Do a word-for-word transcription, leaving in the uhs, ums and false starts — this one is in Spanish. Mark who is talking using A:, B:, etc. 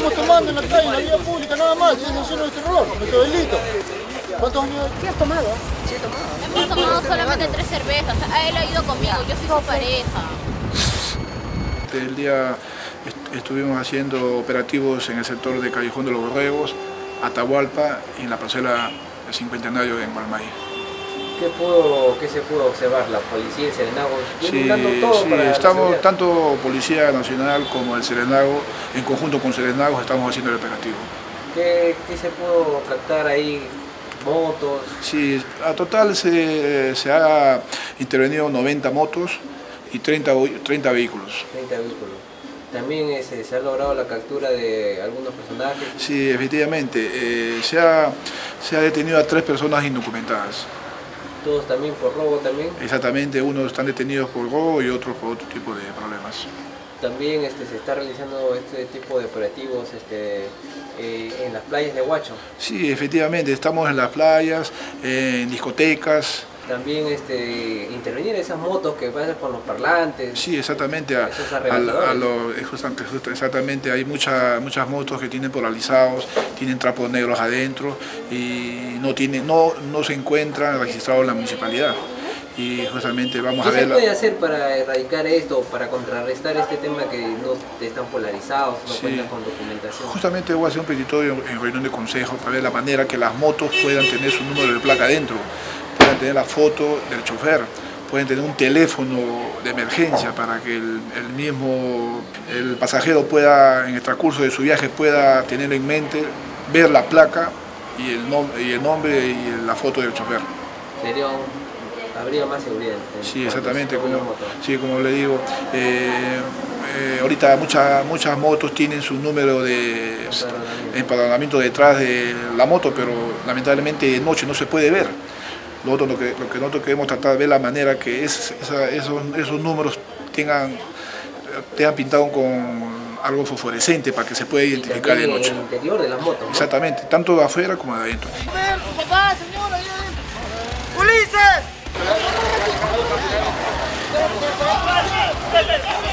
A: estamos tomando en la calle, en la vía pública, nada más, y es acción de terror, nuestro delito. ¿Cuántos años?
B: ¿Qué has tomado? Sí, he tomado.
C: Hemos tomado solamente tres cervezas, a él ha ido conmigo, yo soy su pareja.
D: El día est estuvimos haciendo operativos en el sector de Callejón de los Borregos, Atahualpa y en la parcela del cincuentenario en Gualmay.
B: ¿Qué, pudo, ¿Qué se pudo observar? ¿La policía, el Serenago?
D: Sí,
B: dando todo
D: sí
B: para
D: estamos, tanto Policía Nacional como el Serenago, en conjunto con Serenago, estamos haciendo el operativo.
B: ¿Qué, qué se pudo captar ahí? ¿Motos?
D: Sí, a total se, se ha intervenido noventa motos y treinta, treinta vehículos.
B: treinta vehículos. También ese, se ha logrado la captura de algunos personajes.
D: Sí, efectivamente. Eh, se, ha, se ha detenido a tres personas indocumentadas.
B: ¿Todos también por robo también?
D: Exactamente, unos están detenidos por robo y otros por otro tipo de problemas.
B: También este, se está realizando este tipo de operativos este, eh, en las playas de Huacho.
D: Sí, efectivamente, estamos en las playas, eh, en discotecas.
B: También este, intervenir esas motos que pasan con los parlantes.
D: Sí, exactamente. A, a, a lo, exactamente, hay mucha, muchas motos que tienen polarizados, tienen trapos negros adentro y no, tiene, no, no se encuentran registrados en la municipalidad. Y justamente vamos a ver...
B: ¿Qué se puede hacer para erradicar esto, para contrarrestar este tema que no están polarizados, no sí. cuentan con documentación?
D: Justamente voy a hacer un petitorio en reunión de consejo para ver la manera que las motos puedan tener su número de placa adentro, puedan tener la foto del chofer, pueden tener un teléfono de emergencia para que el, el mismo el pasajero pueda, en el transcurso de su viaje, pueda tenerlo en mente, ver la placa y el, nom y el nombre y la foto del chofer.
B: Sería un... habría más seguridad. En
D: sí, exactamente, como, sí, como le digo, eh, eh, ahorita muchas muchas motos tienen su número de empadronamiento detrás de la moto, pero lamentablemente de noche no se puede ver. Lo, otro, lo, que, lo que nosotros queremos tratar de ver la manera que es, esa, esos, esos números tengan, tengan pintado con algo fosforescente para que se pueda identificar de noche.
B: En el interior de las motos, ¿no?
D: Exactamente, tanto de afuera como de adentro.
A: ¡Papá, señora! ¡Ulises!